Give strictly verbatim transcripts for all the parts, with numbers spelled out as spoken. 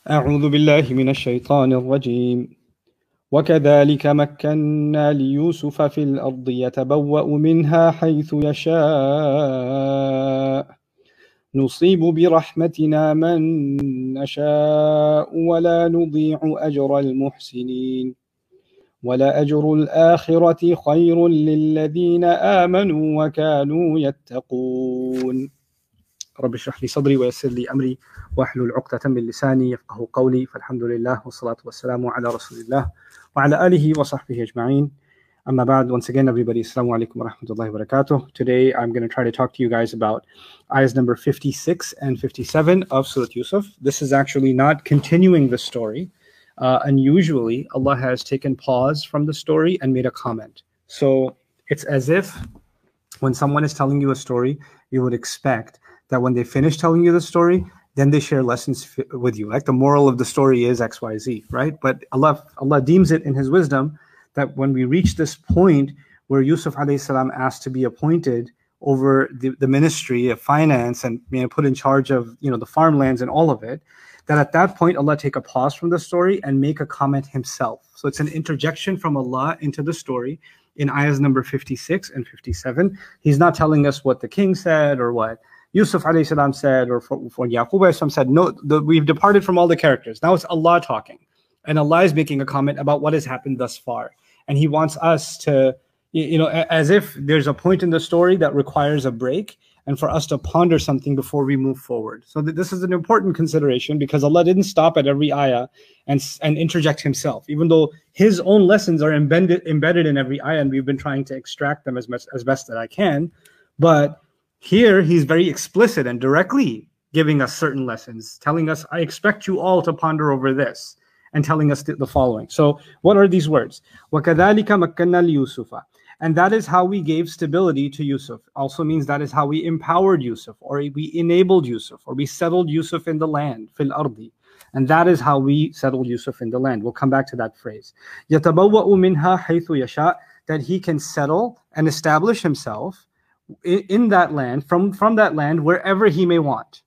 أعوذ بالله من الشيطان الرجيم وكذلك مكنا ليوسف في الأرض يتبوأ منها حيث يشاء نصيب برحمتنا من نشاء ولا نضيع أجر المحسنين ولأجر الآخرة خير للذين آمنوا وكانوا يتقون رب اشرح لي صدري ويسر لي أمري واحلل عقدة من لساني يفقه قولي فالحمد لله والصلاة والسلام على رسول الله وعلى آله وصحبه أجمعين. Amma ba'd. Once again, everybody, assalamu alaikum wa rahmatullahi wa barakatuh. Today, I'm going to try to talk to you guys about ayahs number fifty-six and fifty-seven of Surah Yusuf. This is actually not continuing the story. Uh, unusually, Allah has taken pause from the story and made a comment. So it's as if when someone is telling you a story, you would expect that when they finish telling you the story, then they share lessons f- with you. Like the moral of the story is X Y Z, right? But Allah, Allah deems it in His wisdom that when we reach this point where Yusuf alayhi salam asked to be appointed over the, the ministry of finance and, you know, put in charge of, you know, the farmlands and all of it, that at that point Allah take a pause from the story and make a comment Himself. So it's an interjection from Allah into the story in ayahs number fifty-six and fifty-seven. He's not telling us what the king said or what Yusuf alayhi salam said or for, for Yaqub alayhi salam said. No, the, we've departed from all the characters. Now it's Allah talking. And Allah is making a comment about what has happened thus far. And He wants us to, you know, as if there's a point in the story that requires a break and for us to ponder something before we move forward. So th- this is an important consideration because Allah didn't stop at every ayah and, and interject Himself, even though His own lessons are embedded, embedded in every ayah, and we've been trying to extract them as, much, as best that I can. But here He's very explicit and directly giving us certain lessons, telling us, I expect you all to ponder over this, and telling us the following. So what are these words? وَكَذَلِكَ مَكَّنَّا لِيُوسُفَ. And that is how we gave stability to Yusuf. Also means that is how we empowered Yusuf, or we enabled Yusuf, or we settled Yusuf in the land, fil ardi. And that is how we settled Yusuf in the land. We'll come back to that phrase. يَتَبَوَّأُ مِنْهَا حَيْثُ يَشَاء. That he can settle and establish himself in, in that land, from, from that land, wherever he may want.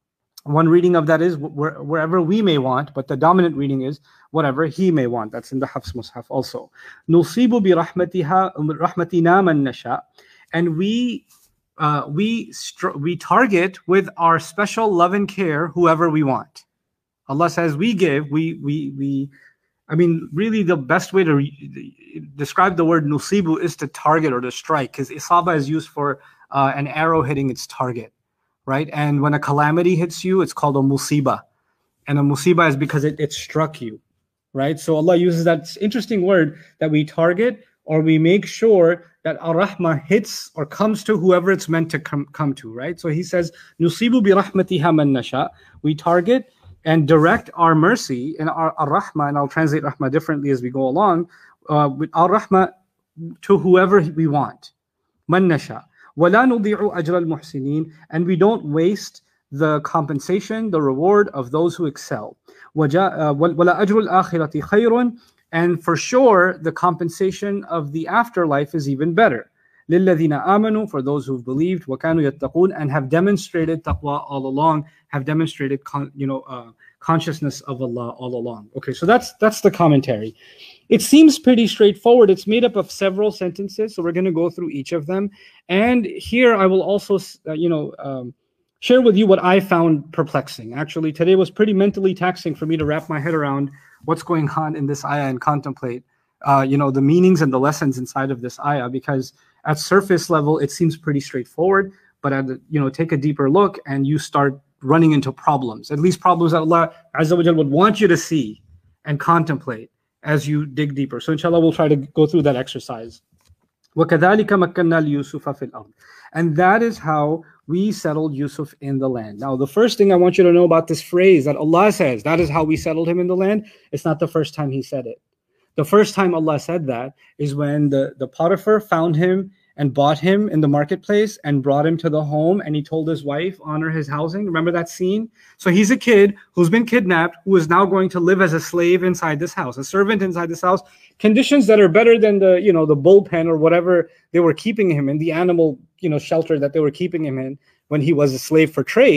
One reading of that is where, wherever we may want, but the dominant reading is whatever he may want. That's in the Hafs Mus'haf also. نُصِيبُ بِرَحْمَتِهَا رَحْمَتِنَا مَن نَشَاء. And we uh, we str- we target with our special love and care whoever we want. Allah says we give, we we we. I mean, really, the best way to re- describe the word nusibu is to target or to strike, because isaba is used for uh, an arrow hitting its target. Right? And when a calamity hits you, it's called a musibah. And a musibah is because it, it struck you. Right? So Allah uses that interesting word that we target, or we make sure that ar-rahmah hits or comes to whoever it's meant to come, come to. Right? So He says, Nusibu bi rahmatiha man nasha. We target and direct our mercy and our ar-rahmah, and I'll translate rahmah differently as we go along, uh, with ar-rahmah to whoever we want. Man nasha. وَلَا نُضِيعُ أَجْرَ الْمُحْسِنِينَ. And we don't waste the compensation, the reward of those who excel. وَلَا أَجْرُ الْآخِرَةِ خَيْرٌ. And for sure, the compensation of the afterlife is even better. لِلَّذِينَ آمَنُوا. For those who've believed, وَكَانُوا يَتَّقُونَ. And have demonstrated taqwa all along, have demonstrated con- you know, uh, consciousness of Allah all along. Okay, so that's that's the commentary. It seems pretty straightforward. It's made up of several sentences, so we're going to go through each of them. And here I will also, uh, you know, um, share with you what I found perplexing. Actually, today was pretty mentally taxing for me to wrap my head around what's going on in this ayah and contemplate, uh, you know, the meanings and the lessons inside of this ayah. Because at surface level, it seems pretty straightforward. But at the, you know, take a deeper look, and you start running into problems. At least problems that Allah Azza wa Jal would want you to see and contemplate as you dig deeper. So inshallah, we'll try to go through that exercise. وَكَذَلِكَ مَكَّنَّا لِيُوسُفَ فِي الْأَرْضِ. And that is how we settled Yusuf in the land. Now, the first thing I want you to know about this phrase that Allah says, that is how we settled him in the land, it's not the first time He said it. The first time Allah said that is when the, the Potiphar found him and bought him in the marketplace and brought him to the home, and he told his wife, honor his housing. Remember that scene? So he's a kid who's been kidnapped, who is now going to live as a slave inside this house, a servant inside this house, conditions that are better than the, you know, the bullpen or whatever they were keeping him in, the animal, you know, shelter that they were keeping him in when he was a slave for trade.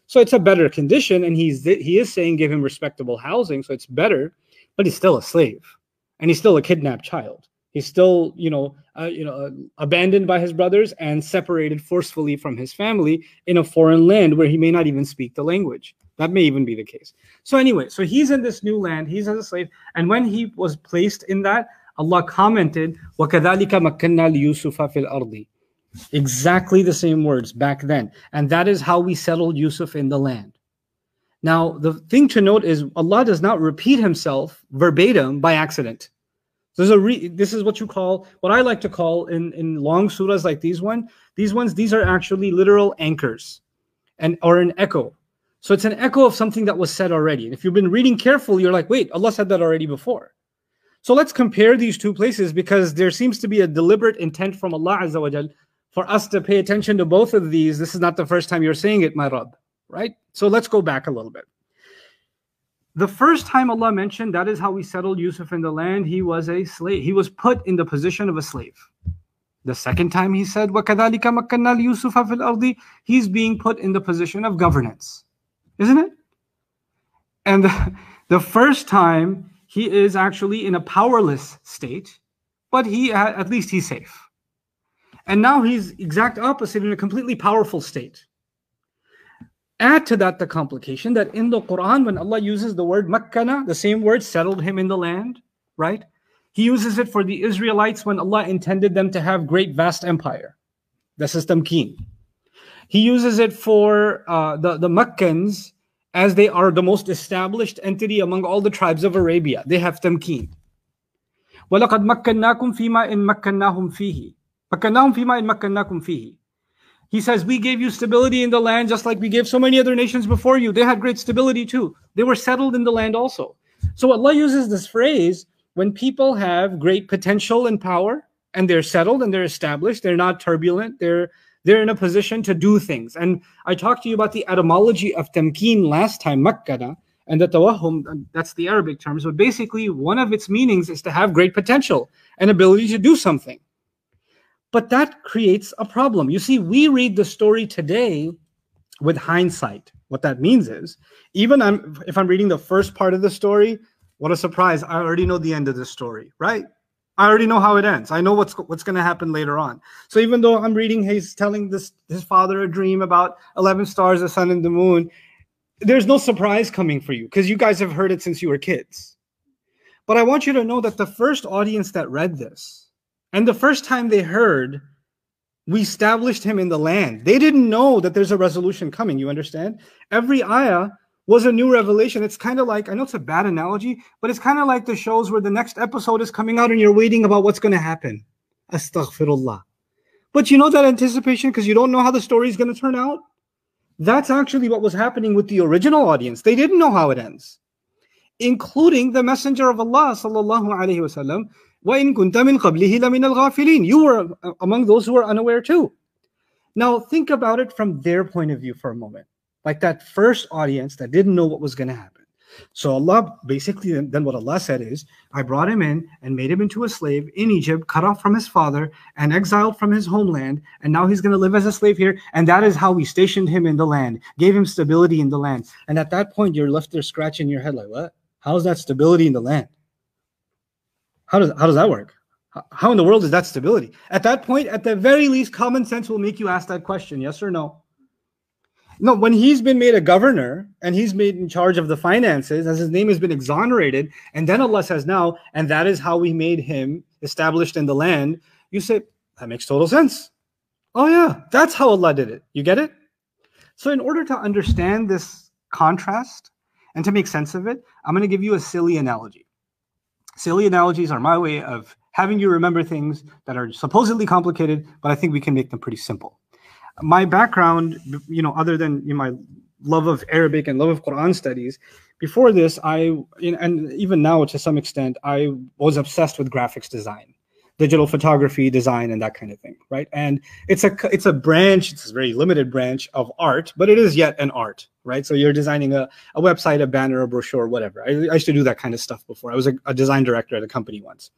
So it's a better condition, and he's he is saying give him respectable housing, so it's better, but he's still a slave, and he's still a kidnapped child. He's still, you know, uh, you know, uh, abandoned by his brothers and separated forcefully from his family in a foreign land where he may not even speak the language. That may even be the case. So anyway, so he's in this new land, he's as a slave, and when he was placed in that, Allah commented, وَكَذَلِكَ مَكَّنَّا لِيُوسُفَ فِي الْأَرْضِ. Exactly the same words back then. And that is how we settled Yusuf in the land. Now, the thing to note is Allah does not repeat himself verbatim by accident. There's a re this is what you call, what I like to call in, in long surahs like these one, these ones, these are actually literal anchors and or an echo. So it's an echo of something that was said already. And if you've been reading carefully, you're like, wait, Allah said that already before. So let's compare these two places, because there seems to be a deliberate intent from Allah Azza wa Jal for us to pay attention to both of these. This is not the first time you're saying it, my Rabb, right? So let's go back a little bit. The first time Allah mentioned that is how we settled Yusuf in the land, he was a slave. He was put in the position of a slave. The second time he said, وَكَذَلِكَ مَكَّنَّا لِيُوسُفَ فِي الْأَرْضِ, he's being put in the position of governance. Isn't it? And the, the first time he is actually in a powerless state, but he at least he's safe. And now he's exact opposite in a completely powerful state. Add to that the complication that in the Quran, when Allah uses the word makkana, the same word, settled him in the land, right? He uses it for the Israelites when Allah intended them to have great vast empire. This is tamkeen. He uses it for uh, the, the Makkans as they are the most established entity among all the tribes of Arabia. They have tamkeen. وَلَقَدْ مَكَّنَّاكُمْ فِي مَا إِن مَكَّنَّاهُمْ فِيهِ مَكَّنَّاهُمْ فِي مَا إِن مَكَّنَّاكُمْ فِيهِ. He says, we gave you stability in the land just like we gave so many other nations before you. They had great stability too. They were settled in the land also. So Allah uses this phrase when people have great potential and power and they're settled and they're established, they're not turbulent, they're, they're in a position to do things. And I talked to you about the etymology of tamkeen last time, makkana, and the tawahum, that's the Arabic term. So basically one of its meanings is to have great potential and ability to do something. But that creates a problem. You see, we read the story today with hindsight. What that means is, even I'm, if I'm reading the first part of the story, what a surprise, I already know the end of the story, right? I already know how it ends. I know what's what's going to happen later on. So even though I'm reading, he's telling this his father a dream about eleven stars, the sun and the moon, there's no surprise coming for you because you guys have heard it since you were kids. But I want you to know that the first audience that read this, and the first time they heard, we established him in the land, they didn't know that there's a resolution coming, you understand? Every ayah was a new revelation. It's kind of like, I know it's a bad analogy, but it's kind of like the shows where the next episode is coming out and you're waiting about what's going to happen. Astaghfirullah. But you know that anticipation because you don't know how the story is going to turn out? That's actually what was happening with the original audience. They didn't know how it ends, including the Messenger of Allah, sallallahu alaihi wasallam. وَإِن كُنْتَ مِنْ قَبْلِهِ لَمِنَ الْغَافِلِينَ. You were among those who were unaware too. Now think about it from their point of view for a moment. Like that first audience that didn't know what was going to happen. So Allah, basically, then what Allah said is, I brought him in and made him into a slave in Egypt, cut off from his father and exiled from his homeland. And now he's going to live as a slave here. And that is how we stationed him in the land, gave him stability in the land. And at that point, you're left there scratching your head like, what? How's that stability in the land? How does, how does that work? How in the world is that stability? At that point, at the very least, common sense will make you ask that question, yes or no? No, when he's been made a governor and he's made in charge of the finances, as his name has been exonerated, and then Allah says now, and that is how we made him established in the land, you say, that makes total sense. Oh yeah, that's how Allah did it. You get it? So in order to understand this contrast and to make sense of it, I'm going to give you a silly analogy. Silly analogies are my way of having you remember things that are supposedly complicated, but I think we can make them pretty simple. My background, you know, other than you know, my love of Arabic and love of Quran studies, before this, I, and even now to some extent, I was obsessed with graphics design, digital photography, design, and that kind of thing, right? And it's a, it's a branch, it's a very limited branch of art, but it is yet an art, right? So you're designing a, a website, a banner, a brochure, whatever. I, I used to do that kind of stuff before. I was a, a design director at a company once.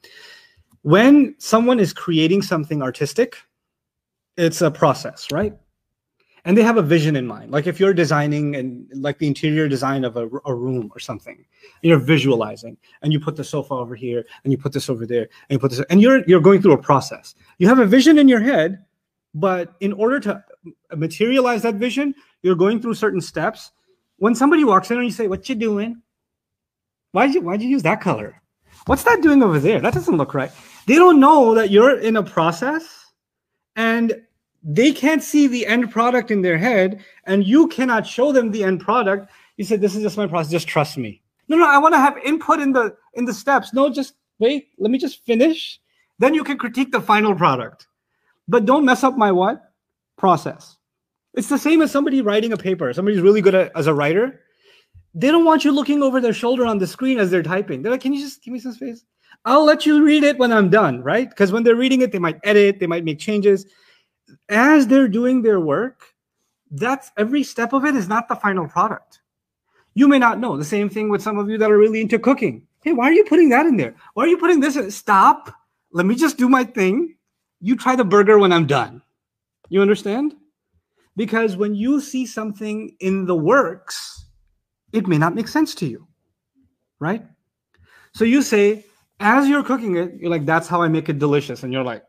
When someone is creating something artistic, it's a process, right? And they have a vision in mind. Like if you're designing and like the interior design of a, a room or something, you're visualizing, and you put the sofa over here, and you put this over there, and you put this, and you're you're going through a process. You have a vision in your head, but in order to materialize that vision, you're going through certain steps. When somebody walks in and you say, "What you doing? Why'd you why'd you use that color? What's that doing over there? That doesn't look right." They don't know that you're in a process, and they can't see the end product in their head, and you cannot show them the end product. You said, "This is just my process. Just trust me." No, no, I want to have input in the in the steps. No, just wait. Let me just finish. Then you can critique the final product. But don't mess up my what? Process. It's the same as somebody writing a paper. Somebody's really good at, as a writer. They don't want you looking over their shoulder on the screen as they're typing. They're like, "Can you just give me some space? I'll let you read it when I'm done," right? Because when they're reading it, they might edit, they might make changes. As they're doing their work, that's every step of it is not the final product. You may not know. The same thing with some of you that are really into cooking. Hey, why are you putting that in there? Why are you putting this in? Stop. Let me just do my thing. You try the burger when I'm done. You understand? Because when you see something in the works, it may not make sense to you, right? So you say, as you're cooking it, you're like, "That's how I make it delicious." And you're like,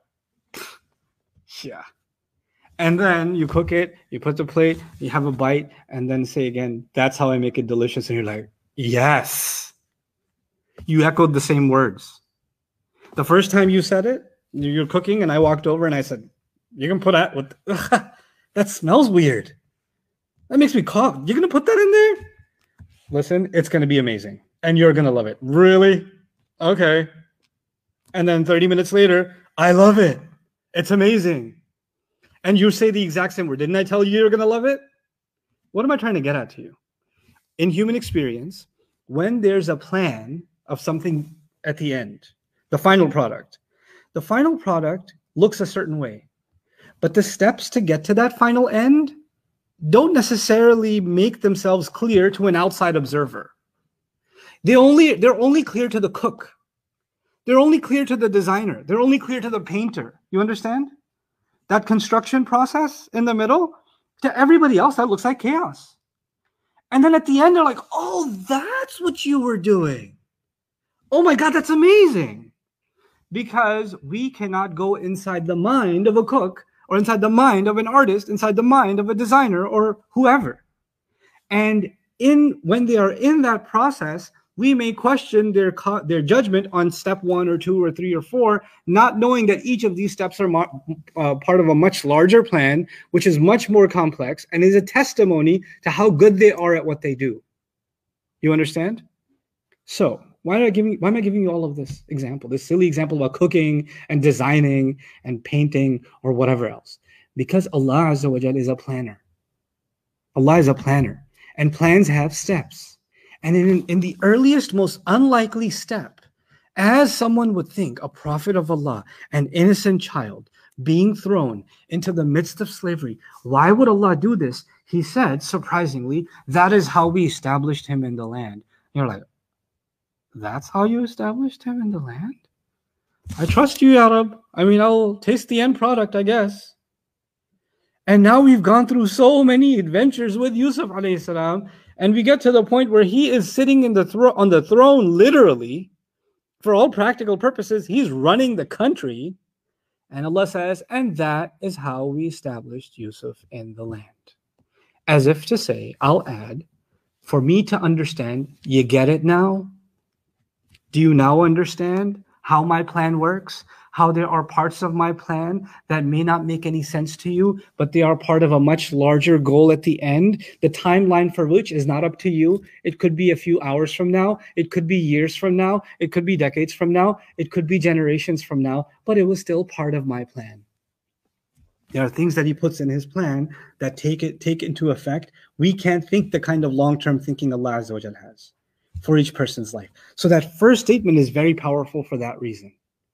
"Yeah." And then you cook it, you put the plate, you have a bite, and then say again, "That's how I make it delicious." And you're like, "Yes." You echoed the same words. The first time you said it, you're cooking, and I walked over and I said, "You can put that with that smells weird. That makes me cough. You're gonna put that in there?" Listen, it's gonna be amazing. And you're gonna love it. Really? Okay. And then thirty minutes later, "I love it. It's amazing." And you say the exact same word. Didn't I tell you you're going to love it? What am I trying to get at to you? In human experience, when there's a plan of something at the end, the final product, the final product looks a certain way. But the steps to get to that final end don't necessarily make themselves clear to an outside observer. They only, they're only clear to the cook. They're only clear to the designer. They're only clear to the painter. You understand? That construction process in the middle, to everybody else, that looks like chaos. And then at the end, they're like, "Oh, that's what you were doing. Oh my God, that's amazing." Because we cannot go inside the mind of a cook or inside the mind of an artist, inside the mind of a designer or whoever. And in when they are in that process, we may question their, their judgment on step one or two or three or four, not knowing that each of these steps are uh, part of a much larger plan, which is much more complex and is a testimony to how good they are at what they do. You understand? So why am I giving, why am I giving you all of this example, this silly example about cooking and designing and painting or whatever else? Because Allah Azza wa Jal is a planner. Allah is a planner, and plans have steps. And in, in the earliest, most unlikely step, as someone would think, a prophet of Allah, an innocent child, being thrown into the midst of slavery. Why would Allah do this? He said, surprisingly, "That is how we established him in the land." You're like, "That's how you established him in the land?" I trust you, Arab. I mean, I'll taste the end product, I guess. And now we've gone through so many adventures with Yusuf alayhi salam, and we get to the point where he is sitting in the thro- on the throne, literally, for all practical purposes. He's running the country. And Allah says, "And that is how we established Yusuf in the land." As if to say, I'll add, for me to understand, you get it now? Do you now understand how my plan works? How there are parts of my plan that may not make any sense to you, but they are part of a much larger goal at the end, the timeline for which is not up to you. It could be a few hours from now. It could be years from now. It could be decades from now. It could be generations from now, but it was still part of my plan. There are things that he puts in his plan that take it take into effect. We can't think the kind of long-term thinking Allah Azza wa Jal has for each person's life. So that first statement is very powerful for that reason.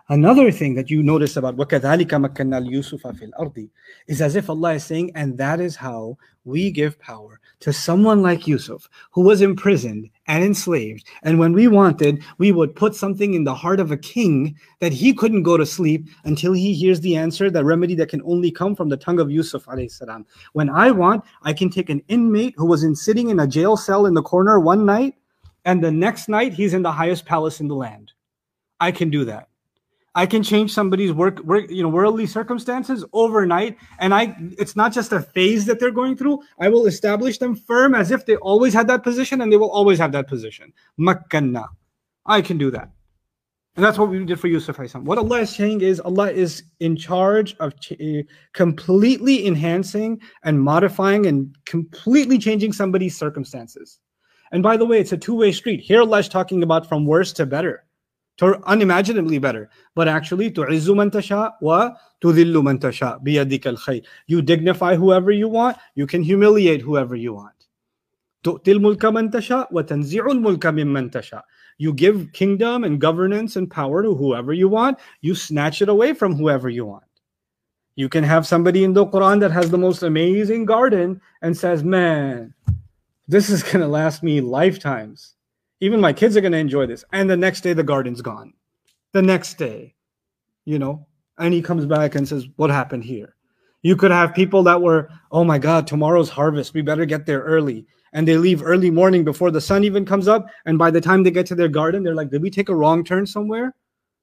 Another thing that you notice about وَكَذَلِكَ مَكَّنَّا لِيُوسُفَ فِي الْأَرْضِ is as if Allah is saying, and that is how we give power to someone like Yusuf, who was imprisoned and enslaved. And when we wanted, we would put something in the heart of a king that he couldn't go to sleep until he hears the answer, the remedy that can only come from the tongue of Yusuf alayhi salam. When I want, I can take an inmate who was in, sitting in a jail cell in the corner one night, and the next night he's in the highest palace in the land. I can do that. I can change somebody's work, work, you know, worldly circumstances overnight, and I it's not just a phase that they're going through. I will establish them firm as if they always had that position, and they will always have that position. Makkanna. I can do that. And that's what we did for Yusuf alayhi salam. What Allah is saying is Allah is in charge of ch- completely enhancing and modifying and completely changing somebody's circumstances. And by the way, it's a two-way street. Here Allah is talking about from worse to better, to unimaginably better. But actually, تُعِزُّ مَن تَشَاءُ وَتُذِلُّ مَن تَشَاءُ بِيَدِكَ الْخَيْرُ. You dignify whoever you want. You can humiliate whoever you want. تُؤْتِي الْمُلْكَ مَن تَشَاءُ وَتَنْزِعُ الْمُلْكَ مِمَّن تَشَاءُ. You give kingdom and governance and power to whoever you want. You snatch it away from whoever you want. You can have somebody in the Quran that has the most amazing garden and says, man, this is going to last me lifetimes. Even my kids are going to enjoy this. And the next day, the garden's gone. The next day, you know, and he comes back and says, what happened here? You could have people that were, oh my God, tomorrow's harvest. We better get there early. And they leave early morning before the sun even comes up. And by the time they get to their garden, they're like, did we take a wrong turn somewhere?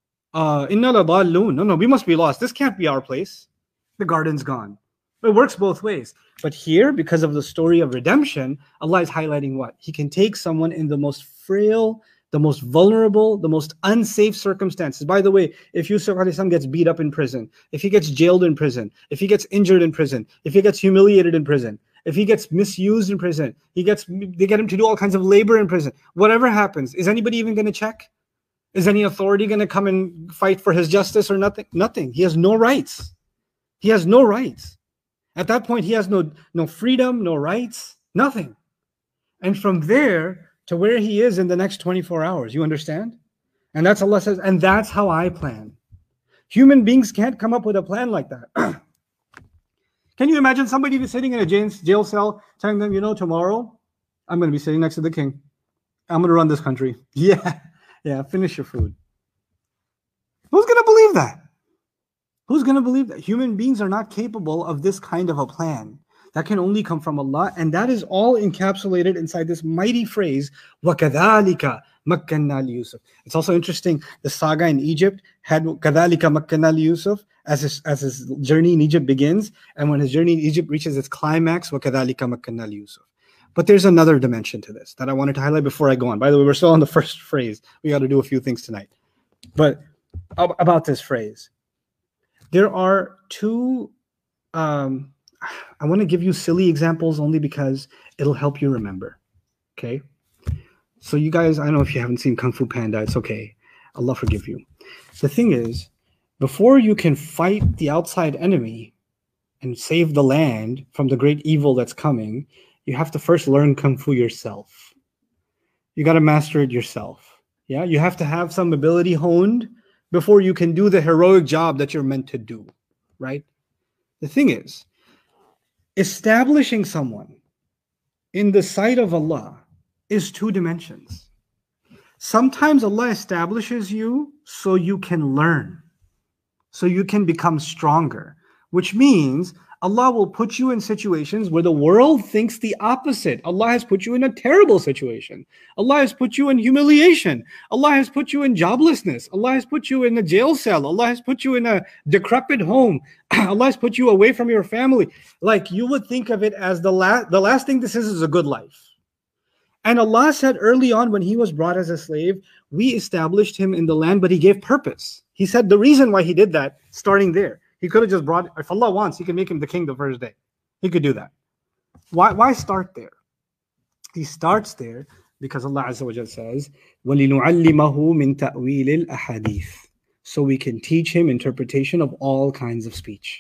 Uh, Inna ladallun. No, no, we must be lost. This can't be our place. The garden's gone. It works both ways. But here, because of the story of redemption, Allah is highlighting what? He can take someone in the most frail, the most vulnerable, the most unsafe circumstances. By the way, if Yusuf alayhi salam gets beat up in prison, if he gets jailed in prison, if he gets injured in prison, if he gets humiliated in prison, if he gets misused in prison, he gets they get him to do all kinds of labor in prison, whatever happens, is anybody even going to check? Is any authority going to come and fight for his justice or nothing? Nothing. He has no rights. He has no rights. At that point, he has no, no freedom, no rights, nothing. And from there to where he is in the next twenty-four hours, you understand? And that's Allah says, and that's how I plan. Human beings can't come up with a plan like that. Can you imagine somebody sitting in a jail cell telling them, you know, tomorrow I'm going to be sitting next to the king. I'm going to run this country. Yeah, yeah, finish your food. Who's going to believe that? Who's going to believe that? Human beings are not capable of this kind of a plan. That can only come from Allah. And that is all encapsulated inside this mighty phrase, وَكَذَلِكَ مَكَّنَّا لِيُوسُفَ. It's also interesting, the saga in Egypt had كَذَلِكَ مَكَّنَّا لِيُوسُفَ as his, as his journey in Egypt begins. And when his journey in Egypt reaches its climax, وَكَذَلِكَ مَكَّنَّا لِيُوسُفَ. But there's another dimension to this that I wanted to highlight before I go on. By the way, we're still on the first phrase. We got to do a few things tonight. But about this phrase, there are two, um, I want to give you silly examples only because it'll help you remember, okay? So you guys, I don't know if you haven't seen Kung Fu Panda, it's okay. Allah forgive you. The thing is, before you can fight the outside enemy and save the land from the great evil that's coming, you have to first learn Kung Fu yourself. You got to master it yourself, yeah? You have to have some ability honed before you can do the heroic job that you're meant to do, right? The thing is, establishing someone in the sight of Allah is two dimensions. Sometimes Allah establishes you so you can learn, so you can become stronger, which means Allah will put you in situations where the world thinks the opposite. Allah has put you in a terrible situation. Allah has put you in humiliation. Allah has put you in joblessness. Allah has put you in a jail cell. Allah has put you in a decrepit home. Allah has put you away from your family. Like you would think of it as the last, the last thing this is is a good life. And Allah said early on when he was brought as a slave, we established him in the land, but he gave purpose. He said the reason why he did that, starting there, he could have just brought, if Allah wants, he can make him the king the first day. He could do that. Why, why start there? He starts there because Allah Azza wa Jalla says, وَلِنُعَلِّمَهُ مِن تَأْوِيلِ الْأَحَادِيثِ. So we can teach him interpretation of all kinds of speech.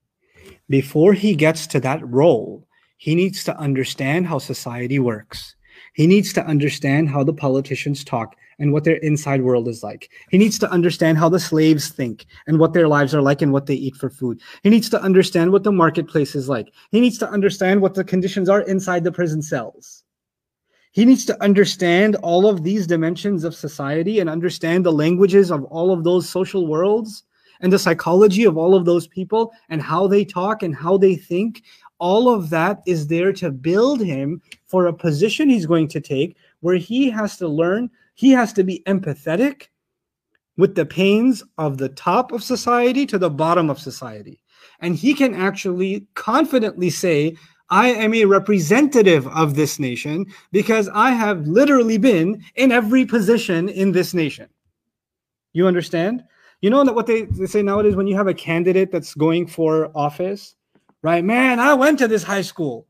Before he gets to that role, he needs to understand how society works. He needs to understand how the politicians talk. and what their inside world is like. He needs to understand how the slaves think and what their lives are like and what they eat for food. He needs to understand what the marketplace is like. He needs to understand what the conditions are inside the prison cells. He needs to understand all of these dimensions of society and understand the languages of all of those social worlds and the psychology of all of those people and how they talk and how they think. All of that is there to build him for a position he's going to take where he has to learn, he has to be empathetic with the pains of the top of society to the bottom of society. And he can actually confidently say, I am a representative of this nation because I have literally been in every position in this nation. You understand? You know what they, they say nowadays when you have a candidate that's going for office, right? Man, I went to this high school.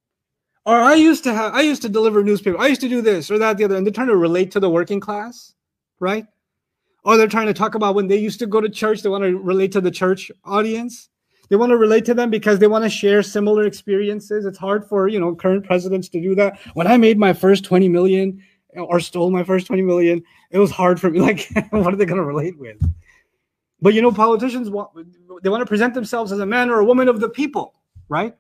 Or I used to have, I used to deliver newspaper. I used to do this or that, the other. And they're trying to relate to the working class, right? Or they're trying to talk about when they used to go to church. They want to relate to the church audience. They want to relate to them because they want to share similar experiences. It's hard for, you know, current presidents to do that. When I made my first twenty million or stole my first twenty million, it was hard for me. Like, what are they going to relate with? But, you know, politicians, want, they want to present themselves as a man or a woman of the people, right?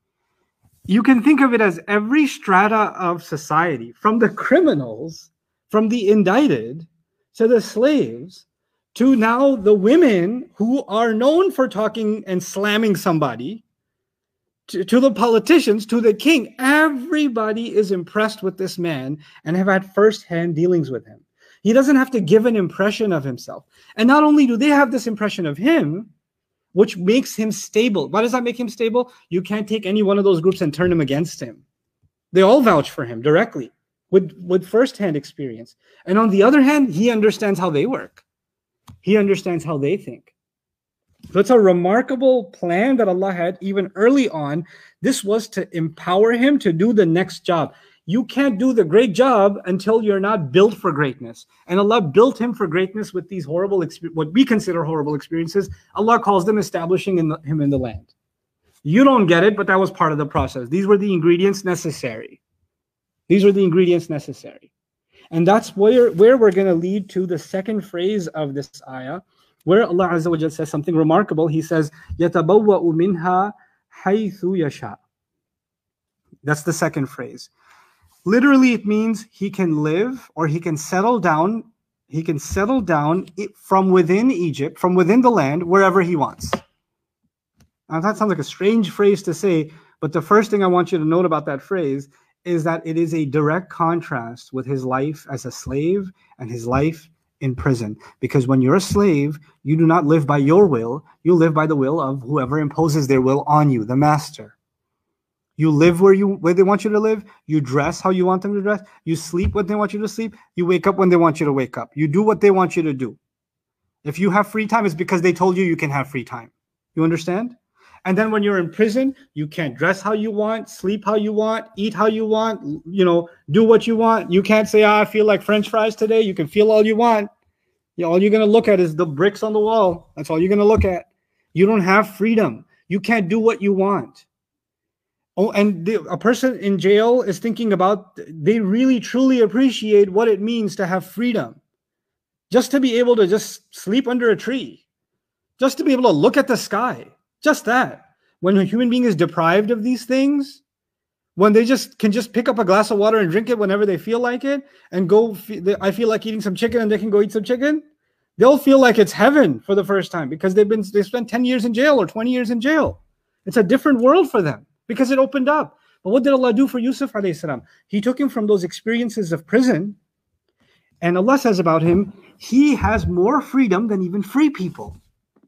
You can think of it as every strata of society, from the criminals, from the indicted, to the slaves, to now the women who are known for talking and slamming somebody, to, to the politicians, to the king. Everybody is impressed with this man and have had firsthand dealings with him. He doesn't have to give an impression of himself. And not only do they have this impression of him, which makes him stable. Why does that make him stable? You can't take any one of those groups and turn them against him. They all vouch for him directly with, with firsthand experience. And on the other hand, he understands how they work. He understands how they think. So it's a remarkable plan that Allah had even early on. This was to empower him to do the next job. You can't do the great job until you're not built for greatness. And Allah built him for greatness with these horrible, what we consider horrible experiences. Allah calls them establishing in the, him in the land. You don't get it, but that was part of the process. These were the ingredients necessary. These were the ingredients necessary. And that's where, where we're going to lead to the second phrase of this ayah, where Allah Azza wa Jalla says something remarkable. He says, يَتَبَوَّأُ مِنْهَا حَيْثُ يَشَاءُ. That's the second phrase. Literally, it means he can live or he can settle down. He can settle down from within Egypt, from within the land, wherever he wants. Now, that sounds like a strange phrase to say, but the first thing I want you to note about that phrase is that it is a direct contrast with his life as a slave and his life in prison. Because when you're a slave, you do not live by your will. You live by the will of whoever imposes their will on you, the master. You live where you where they want you to live. You dress how you want them to dress. You sleep when they want you to sleep. You wake up when they want you to wake up. You do what they want you to do. If you have free time, it's because they told you you can have free time. You understand? And then when you're in prison, you can't dress how you want, sleep how you want, eat how you want, you know, do what you want. You can't say, ah, I feel like French fries today. You can feel all you want. You know, all you're going to look at is the bricks on the wall. That's all you're going to look at. You don't have freedom. You can't do what you want. Oh, and the, a person in jail is thinking about, they really truly appreciate what it means to have freedom. Just to be able to just sleep under a tree. Just to be able to look at the sky. Just that. When a human being is deprived of these things, when they just can just pick up a glass of water and drink it whenever they feel like it, and go, I feel like eating some chicken, and they can go eat some chicken, they'll feel like it's heaven for the first time because they've been they spent ten years in jail or twenty years in jail. It's a different world for them because it opened up. But what did Allah do for Yusuf alayhi salam? He took him from those experiences of prison, and Allah says about him, he has more freedom than even free people.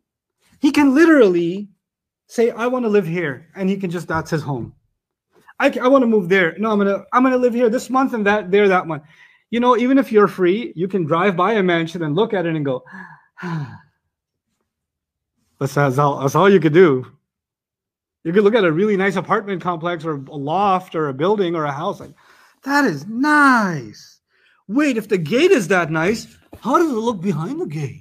He can literally say, I want to live here, and he can just, that's his home. I, I want to move there. No, I'm gonna I'm gonna live here this month and that there that month. You know, even if you're free, you can drive by a mansion and look at it and go, that's, that's all. That's all you could do. You could look at a really nice apartment complex or a loft or a building or a house, like that is nice. Wait, if the gate is that nice, how does it look behind the gate?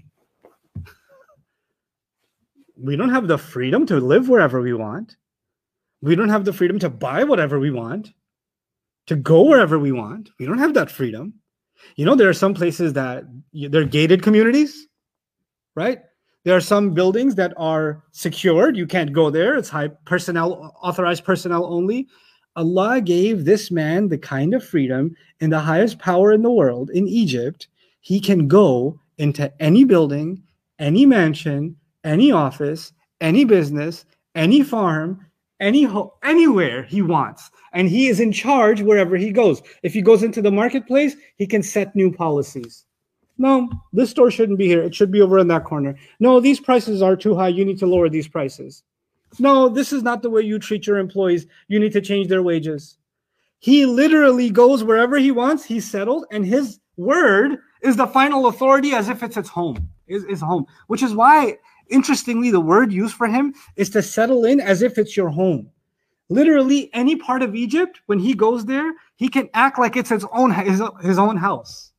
We don't have the freedom to live wherever we want. We don't have the freedom to buy whatever we want, to go wherever we want. We don't have that freedom. You know, there are some places that they're gated communities, right? There are some buildings that are secured. You can't go there. It's high personnel, authorized personnel only. Allah gave this man the kind of freedom and the highest power in the world in Egypt. He can go into any building, any mansion, any office, any business, any farm, any ho- anywhere he wants. And he is in charge wherever he goes. If he goes into the marketplace, he can set new policies. No, this store shouldn't be here. It should be over in that corner. No, these prices are too high. You need to lower these prices. No, this is not the way you treat your employees. You need to change their wages. He literally goes wherever he wants. He's settled, and his word is the final authority, as if it's its home, is his home. Which is why, interestingly, the word used for him is to settle in as if it's your home. Literally, any part of Egypt, when he goes there, he can act like it's his own his, his own house.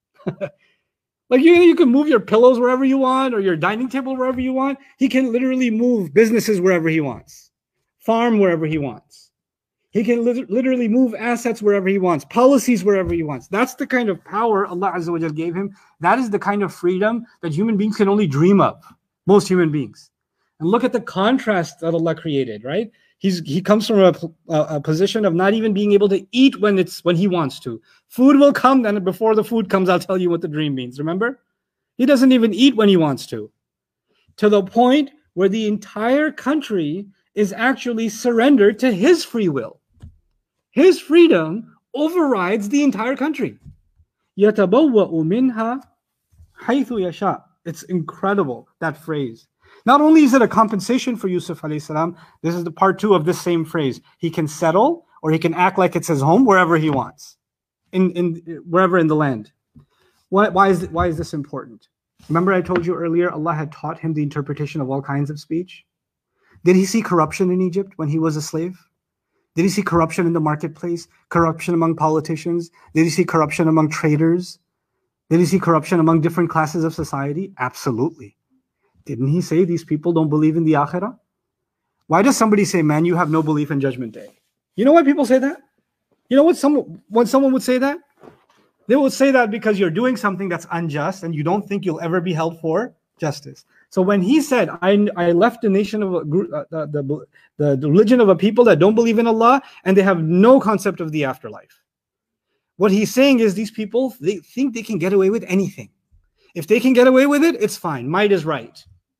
Like you, you can move your pillows wherever you want, or your dining table wherever you want. He can literally move businesses wherever he wants, farm wherever he wants. He can li- literally move assets wherever he wants, policies wherever he wants. That's the kind of power Allah Azza wa Jal gave him. That is the kind of freedom that human beings can only dream of, most human beings. And look at the contrast that Allah created, right? He's, he comes from a, a, a position of not even being able to eat when it's when he wants to. Food will come, and before the food comes, I'll tell you what the dream means. Remember? He doesn't even eat when he wants to. To the point where the entire country is actually surrendered to his free will. His freedom overrides the entire country. يَتَبَوَّأُ مِنْهَا حَيْثُ يَشَاءُ. It's incredible, that phrase. Not only is it a compensation for Yusuf alayhi salam, this is the part two of this same phrase. He can settle, or he can act like it's his home wherever he wants, in, in wherever in the land. Why, why, is, why is this important? Remember I told you earlier, Allah had taught him the interpretation of all kinds of speech. Did he see corruption in Egypt when he was a slave? Did he see corruption in the marketplace? Corruption among politicians? Did he see corruption among traders? Did he see corruption among different classes of society? Absolutely. Didn't he say these people don't believe in the akhirah? Why does somebody say, man, you have no belief in Judgment Day? You know why people say that? You know what some, when someone would say that? They would say that because you're doing something that's unjust and you don't think you'll ever be held for justice. So when he said, I, I left the nation of a group, uh, the, the, the, the religion of a people that don't believe in Allah and they have no concept of the afterlife. What he's saying is these people, they think they can get away with anything. If they can get away with it, it's fine. Might is right.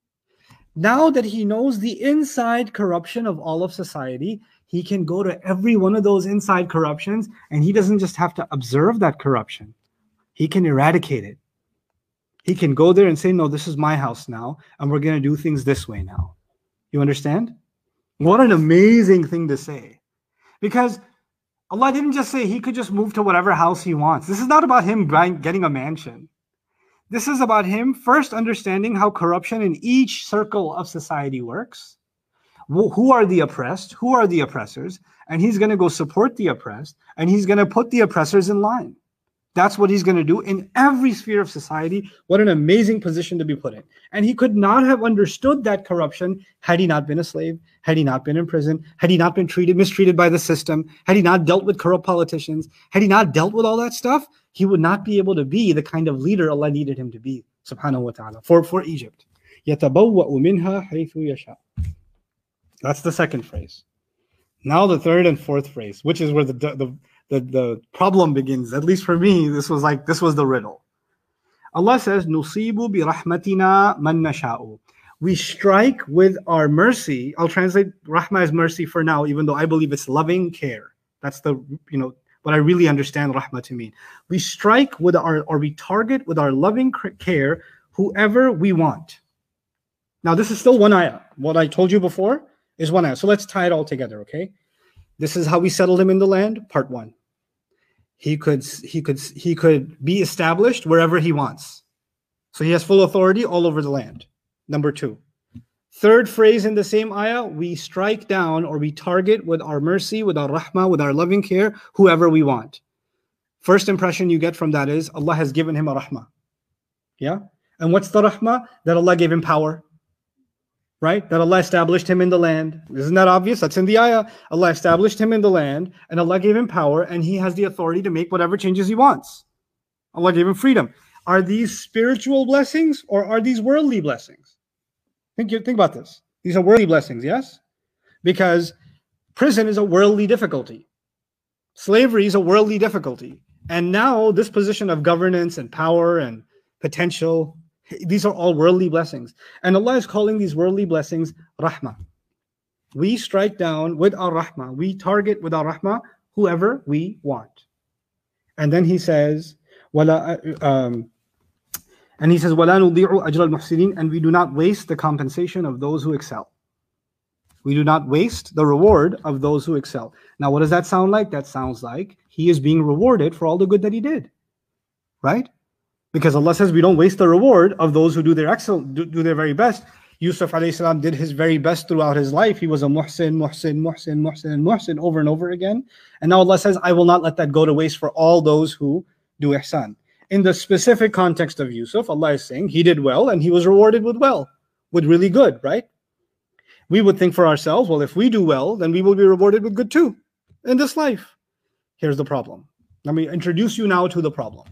Now that he knows the inside corruption of all of society, he can go to every one of those inside corruptions, and he doesn't just have to observe that corruption. He can eradicate it. He can go there and say, no, this is my house now, and we're going to do things this way now. You understand? What an amazing thing to say. Because Allah didn't just say he could just move to whatever house he wants. This is not about him buying, getting a mansion. This is about him first understanding how corruption in each circle of society works. Who are the oppressed? Who are the oppressors? And he's going to go support the oppressed, and he's going to put the oppressors in line. That's what he's going to do in every sphere of society. What an amazing position to be put in. And he could not have understood that corruption had he not been a slave, had he not been in prison, had he not been treated, mistreated by the system, had he not dealt with corrupt politicians, had he not dealt with all that stuff, he would not be able to be the kind of leader Allah needed him to be, subhanahu wa ta'ala, for, for Egypt. يَتَبَوَّأُ مِنْهَا حَيْثُ يَشَاءُ. That's the second phrase. Now the third and fourth phrase, which is where the, the, the, the problem begins. At least for me, this was like, this was the riddle. Allah says, نُصِيبُ بِرَحْمَتِنَا مَنْ نَشَاءُ. We strike with our mercy. I'll translate rahmah as mercy for now, even though I believe it's loving care. That's the, you know, what I really understand rahmah to mean. We strike with our, or we target with our loving care whoever we want. Now, this is still one ayah. What I told you before is one ayah. So let's tie it all together, okay? This is how we settled him in the land, part one. He could, he could, he could be established wherever he wants. So he has full authority all over the land. Number two. Third phrase in the same ayah, we strike down or we target with our mercy, with our rahmah, with our loving care, whoever we want. First impression you get from that is Allah has given him a rahmah. Yeah? And what's the rahmah? That Allah gave him power. Right? That Allah established him in the land. Isn't that obvious? That's in the ayah. Allah established him in the land and Allah gave him power and he has the authority to make whatever changes he wants. Allah gave him freedom. Are these spiritual blessings or are these worldly blessings? Think, think about this. These are worldly blessings, yes? Because prison is a worldly difficulty. Slavery is a worldly difficulty. And now this position of governance and power and potential, these are all worldly blessings. And Allah is calling these worldly blessings rahmah. We strike down with our rahmah. We target with our rahmah whoever we want. And then he says, Wala, um, and he says, وَلَا نُضِيعُ أَجْرَ الْمُحْسِنِينَ, and we do not waste the compensation of those who excel. We do not waste the reward of those who excel. Now, what does that sound like? That sounds like he is being rewarded for all the good that he did. Right? Because Allah says we don't waste the reward of those who do their excel, do, do their very best. Yusuf alayhi salam did his very best throughout his life. He was a muhsin, muhsin, muhsin, muhsin, and muhsin over and over again. And now Allah says, I will not let that go to waste for all those who do ihsan. In the specific context of Yusuf, Allah is saying he did well and he was rewarded with well, with really good, right? We would think for ourselves, well, if we do well, then we will be rewarded with good too in this life. Here's the problem. Let me introduce you now to the problem.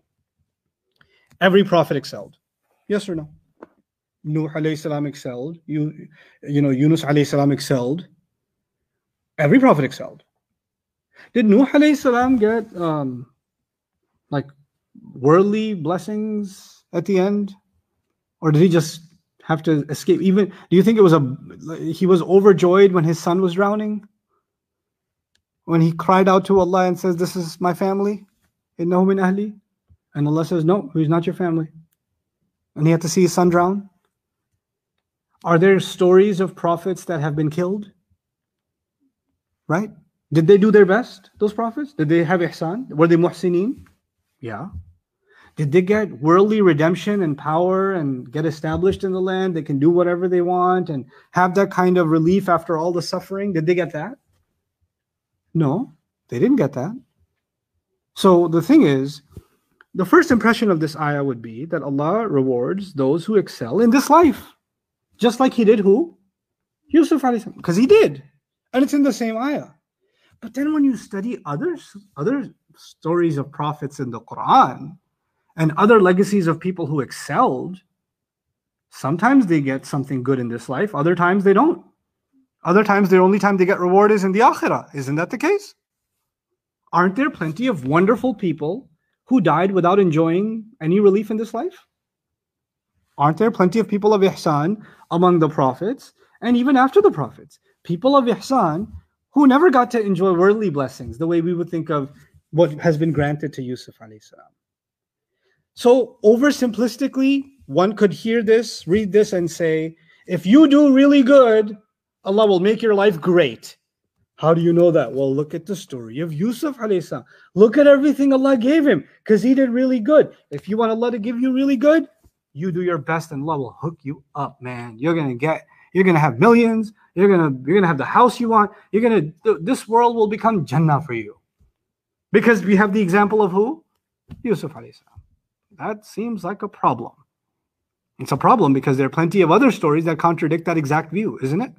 Every prophet excelled. Yes or no? Nuh alayhi salam excelled. You, you know, Yunus alayhi salam excelled. Every prophet excelled. Did Nuh alayhi salam get um, like worldly blessings at the end? Or did he just have to escape? Even, do you think it was a, he was overjoyed when his son was drowning? When he cried out to Allah and says, this is my family? Innahu min ahli? And Allah says, no, he's not your family. And he had to see his son drown. Are there stories of prophets that have been killed? Right? Did they do their best, those prophets? Did they have ihsan? Were they muhsineen? Yeah. Did they get worldly redemption and power and get established in the land? They can do whatever they want and have that kind of relief after all the suffering. Did they get that? No, they didn't get that. So the thing is, the first impression of this ayah would be that Allah rewards those who excel in this life. Just like he did who? Yusuf alayhi salam. Because he did. And it's in the same ayah. But then when you study other, other stories of prophets in the Quran and other legacies of people who excelled, sometimes they get something good in this life, other times they don't. Other times the only time they get reward is in the akhirah. Isn't that the case? Aren't there plenty of wonderful people who died without enjoying any relief in this life? Aren't there plenty of people of ihsan among the prophets and even after the prophets? People of ihsan who never got to enjoy worldly blessings the way we would think of what has been granted to Yusuf alayhi salam. So oversimplistically, one could hear this, read this and say, if you do really good, Allah will make your life great. How do you know that? Well, look at the story of Yusuf alayhi salam. Look at everything Allah gave him because he did really good. If you want Allah to give you really good, you do your best and Allah will hook you up, man. You're going to get, you're going to have millions. You're going to, you're going to have the house you want. You're going to, this world will become Jannah for you. Because we have the example of who? Yusuf alayhi salam. That seems like a problem. It's a problem because there are plenty of other stories that contradict that exact view, isn't it?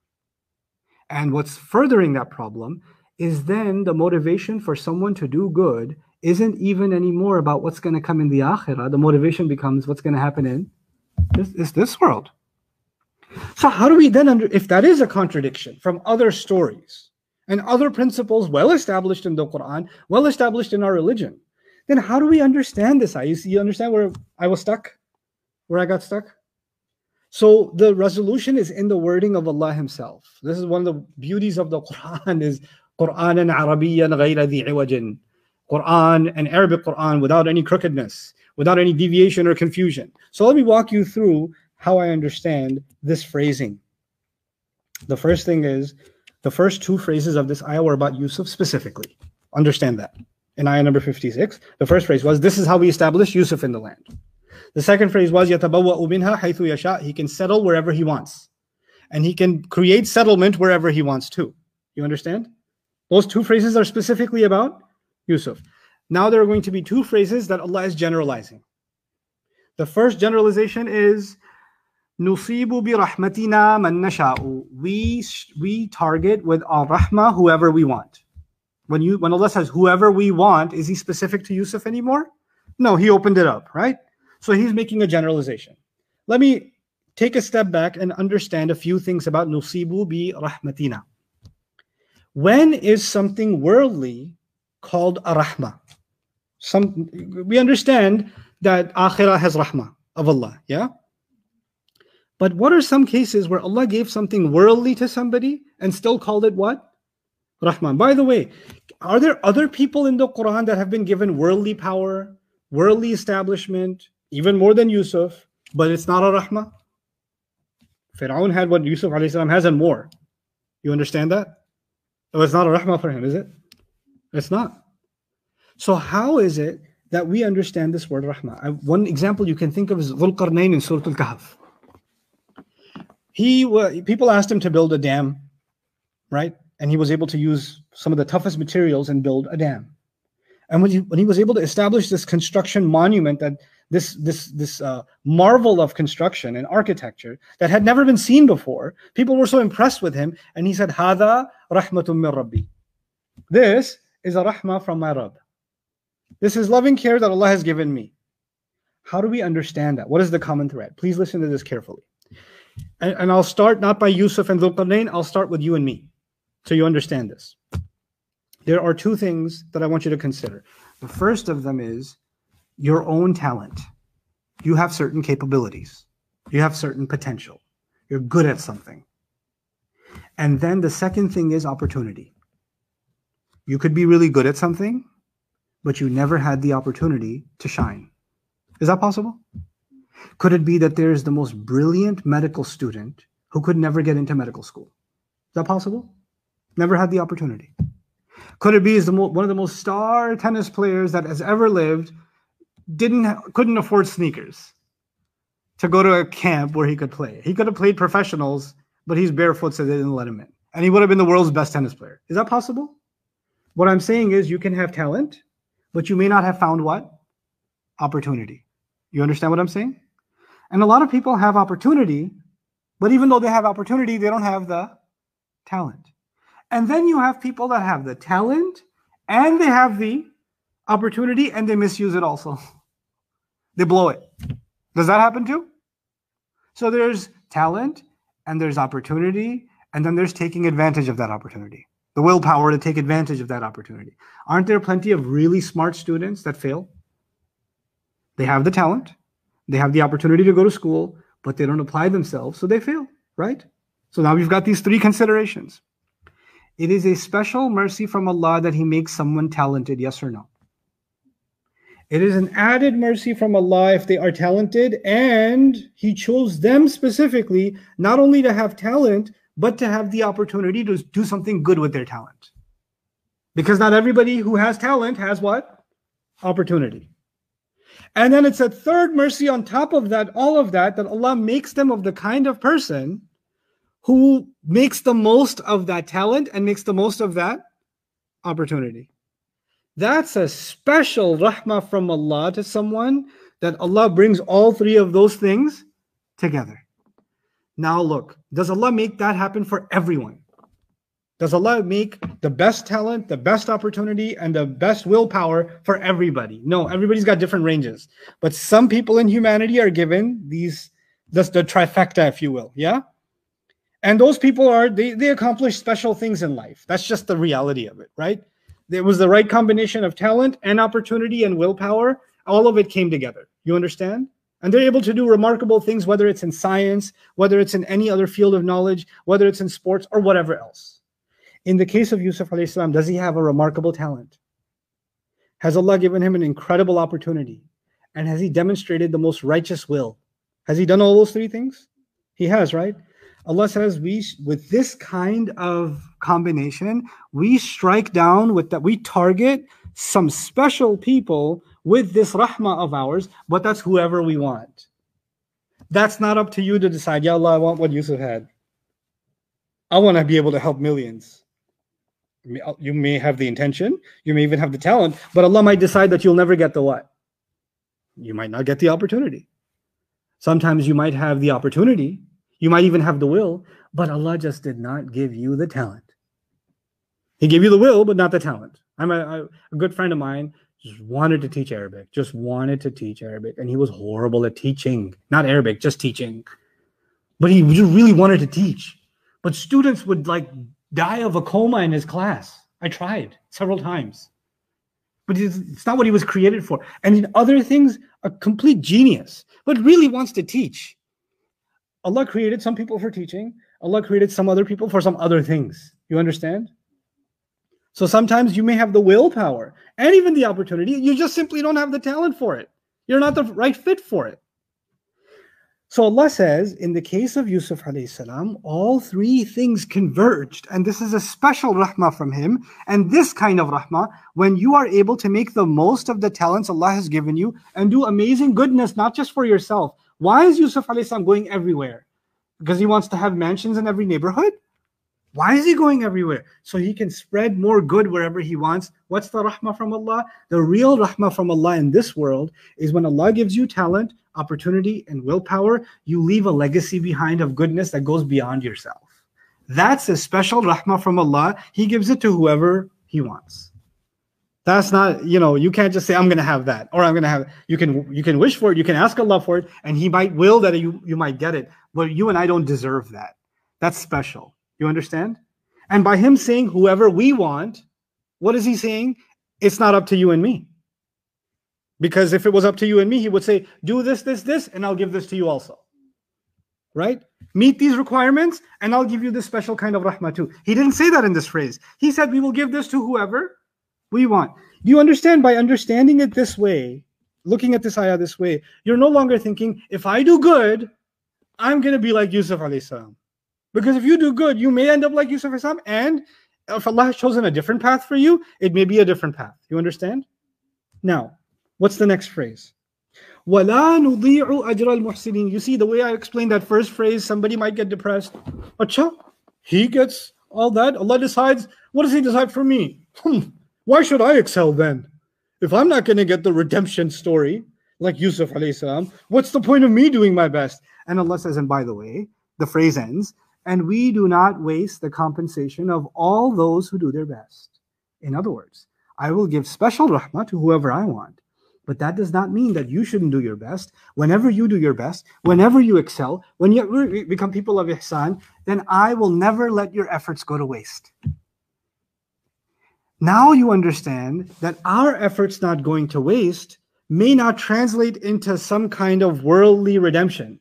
And what's furthering that problem is then the motivation for someone to do good isn't even anymore about what's going to come in the akhirah. The motivation becomes what's going to happen in this, is this world. So how do we then, under, if that is a contradiction from other stories and other principles well established in the Quran, well established in our religion, then how do we understand this? You, you understand where I was stuck? Where I got stuck? So the resolution is in the wording of Allah Himself. This is one of the beauties of the Quran is Quran and Arabiyyan ghayra dhi iwajin. Quran and Arabic Quran without any crookedness, without any deviation or confusion. So let me walk you through how I understand this phrasing. The first thing is, the first two phrases of this ayah were about Yusuf specifically. Understand that. In ayah number fifty-six, the first phrase was, this is how we establish Yusuf in the land. The second phrase was, يَتَبَوَّأُ مِنْهَا حَيْثُ يَشَاءُ. He can settle wherever he wants. And he can create settlement wherever he wants to. You understand? Those two phrases are specifically about Yusuf. Now there are going to be two phrases that Allah is generalizing. The first generalization is, نُصِيبُ بِرَحْمَتِنَا مَن نَشَاءُ. We, we target with our rahmah whoever we want. When, you, when Allah says whoever we want, is He specific to Yusuf anymore? No, he opened it up, right? So he's making a generalization. Let me take a step back and understand a few things about nusibu bi rahmatina. When is something worldly called a rahmah? Some, we understand that akhirah has rahmah of Allah, yeah? But what are some cases where Allah gave something worldly to somebody and still called it what? Rahman. By the way, are there other people in the Quran that have been given worldly power, worldly establishment, even more than Yusuf, but it's not a rahmah? Fir'aun had what Yusuf alayhi salam has and more. You understand that? Oh, it's not a rahmah for him, is it? It's not. So how is it that we understand this word rahmah? I, one example you can think of is Dhul Qarnayn in Surah Al-Kahf. He, uh, people asked him to build a dam, right? And he was able to use some of the toughest materials and build a dam. And when he, when he was able to establish this construction monument, that this this this uh, marvel of construction and architecture that had never been seen before, people were so impressed with him. And he said, "Hada rahmatun min Rabbi." This is a rahmah from my Rabb. This is loving care that Allah has given me. How do we understand that? What is the common thread? Please listen to this carefully. And, and I'll start not by Yusuf and Dhul Qarnayn, I'll start with you and me, so you understand this. There are two things that I want you to consider. The first of them is your own talent. You have certain capabilities. You have certain potential. You're good at something. And then the second thing is opportunity. You could be really good at something, but you never had the opportunity to shine. Is that possible? Could it be that there's the most brilliant medical student who could never get into medical school? Is that possible? Never had the opportunity. Could it be is the mo- one of the most star tennis players that has ever lived didn't ha- couldn't afford sneakers to go to a camp where he could play? He could have played professionals, but he's barefoot, so they didn't let him in. And he would have been the world's best tennis player. Is that possible? What I'm saying is you can have talent, but you may not have found what? Opportunity. You understand what I'm saying? And a lot of people have opportunity, but even though they have opportunity, they don't have the talent. And then you have people that have the talent and they have the opportunity and they misuse it also. They blow it. Does that happen too? So there's talent and there's opportunity, and then there's taking advantage of that opportunity. The willpower to take advantage of that opportunity. Aren't there plenty of really smart students that fail? They have the talent, they have the opportunity to go to school, but they don't apply themselves, so they fail, right? So now we've got these three considerations. It is a special mercy from Allah that He makes someone talented, yes or no? It is an added mercy from Allah if they are talented, and He chose them specifically not only to have talent, but to have the opportunity to do something good with their talent. Because not everybody who has talent has what? Opportunity. And then it's a third mercy on top of that, all of that, that Allah makes them of the kind of person who makes the most of that talent and makes the most of that opportunity. That's a special rahmah from Allah to someone, that Allah brings all three of those things together. Now look, does Allah make that happen for everyone? Does Allah make the best talent, the best opportunity, and the best willpower for everybody? No, everybody's got different ranges. But some people in humanity are given these, that's the trifecta, if you will, yeah? And those people are, they, they accomplish special things in life. That's just the reality of it, right? There was the right combination of talent and opportunity and willpower. All of it came together. You understand? And they're able to do remarkable things, whether it's in science, whether it's in any other field of knowledge, whether it's in sports or whatever else. In the case of Yusuf alayhi salam, does he have a remarkable talent? Has Allah given him an incredible opportunity? And has he demonstrated the most righteous will? Has he done all those three things? He has, right? Allah says, we, with this kind of combination, we strike down with that, we target some special people with this rahmah of ours, but that's whoever we want. That's not up to you to decide, Ya Allah, I want what Yusuf had. I want to be able to help millions. You may have the intention, you may even have the talent, but Allah might decide that you'll never get the what? You might not get the opportunity. Sometimes you might have the opportunity, you might even have the will, but Allah just did not give you the talent. He gave you the will, but not the talent. I'm a, a good friend of mine, Just wanted to teach Arabic. Just wanted to teach Arabic. And he was horrible at teaching. Not Arabic, just teaching. But he really wanted to teach. But students would like die of a coma in his class. I tried several times. But it's not what he was created for. And in other things, a complete genius, but really wants to teach. Allah created some people for teaching. Allah created some other people for some other things. You understand? So sometimes you may have the willpower and even the opportunity. You just simply don't have the talent for it. You're not the right fit for it. So Allah says, in the case of Yusuf alayhi salam, all three things converged. And this is a special rahmah from him. And this kind of rahmah, when you are able to make the most of the talents Allah has given you and do amazing goodness, not just for yourself. Why is Yusuf alayhi salam going everywhere? Because he wants to have mansions in every neighborhood? Why is he going everywhere? So he can spread more good wherever he wants. What's the rahmah from Allah? The real rahmah from Allah in this world is when Allah gives you talent, opportunity, and willpower, you leave a legacy behind of goodness that goes beyond yourself. That's a special rahmah from Allah. He gives it to whoever He wants. That's not, you know, you can't just say, I'm going to have that, or I'm going to have it. You can, you can wish for it, you can ask Allah for it, and He might will that you, you might get it. But you and I don't deserve that. That's special. You understand? And by Him saying whoever we want, what is He saying? It's not up to you and me. Because if it was up to you and me, He would say, do this, this, this, and I'll give this to you also. Right? Meet these requirements, and I'll give you this special kind of rahmah too. He didn't say that in this phrase. He said, we will give this to whoever we want. Do you understand? By understanding it this way, looking at this ayah this way, you're no longer thinking, if I do good, I'm going to be like Yusuf alayhi salam. Because if you do good, you may end up like Yusuf alayhi salam, and if Allah has chosen a different path for you, it may be a different path. You understand? Now, what's the next phrase? وَلَا نُضِيعُ أَجْرَ الْمُحْسِنِينَ. You see, the way I explained that first phrase, somebody might get depressed. Acha, he gets all that. Allah decides, what does He decide for me? Hmm, why should I excel then? If I'm not going to get the redemption story, like Yusuf alayhi salam, what's the point of me doing my best? And Allah says, and by the way, the phrase ends, and we do not waste the compensation of all those who do their best. In other words, I will give special rahmah to whoever I want. But that does not mean that you shouldn't do your best. Whenever you do your best, whenever you excel, when you become people of ihsan, then I will never let your efforts go to waste. Now you understand that our efforts not going to waste may not translate into some kind of worldly redemption.